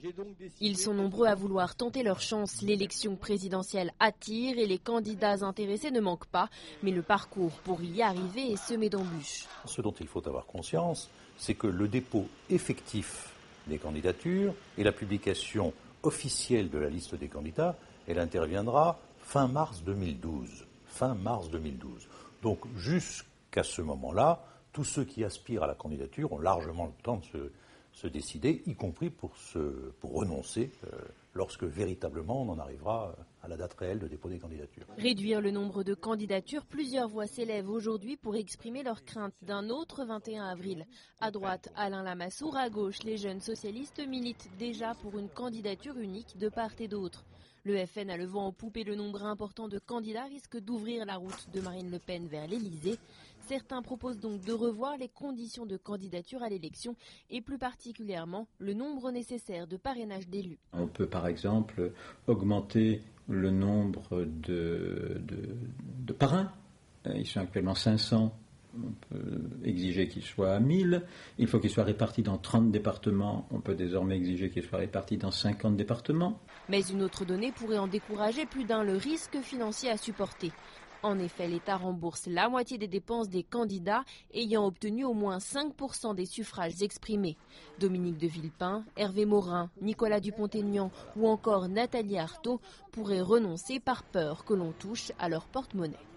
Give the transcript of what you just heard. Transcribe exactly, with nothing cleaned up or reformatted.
Ils sont nombreux à vouloir tenter leur chance. L'élection présidentielle attire et les candidats intéressés ne manquent pas. Mais le parcours pour y arriver est semé d'embûches. Ce dont il faut avoir conscience, c'est que le dépôt effectif des candidatures et la publication officielle de la liste des candidats, elle interviendra fin mars deux mille douze. Fin mars deux mille douze. Donc jusqu'à ce moment-là, tous ceux qui aspirent à la candidature ont largement le temps de se, se décider, y compris pour, se, pour renoncer euh, lorsque véritablement on en arrivera à la date réelle de dépôt des candidatures. Réduire le nombre de candidatures, plusieurs voix s'élèvent aujourd'hui pour exprimer leurs craintes d'un autre vingt et un avril. À droite, Alain Lamassoure, à gauche, les jeunes socialistes militent déjà pour une candidature unique de part et d'autre. Le F N a le vent en poupe et le nombre important de candidats risque d'ouvrir la route de Marine Le Pen vers l'Elysée. Certains proposent donc de revoir les conditions de candidature à l'élection et plus particulièrement le nombre nécessaire de parrainage d'élus. On peut par exemple augmenter le nombre de, de, de parrains. Ils sont actuellement cinq cents. On peut exiger qu'ils soient à mille. Il faut qu'ils soient répartis dans trente départements. On peut désormais exiger qu'ils soient répartis dans cinquante départements. Mais une autre donnée pourrait en décourager plus d'un, le risque financier à supporter. En effet, l'État rembourse la moitié des dépenses des candidats ayant obtenu au moins cinq pour cent des suffrages exprimés. Dominique de Villepin, Hervé Morin, Nicolas Dupont-Aignan ou encore Nathalie Arthaud pourraient renoncer par peur que l'on touche à leur porte-monnaie.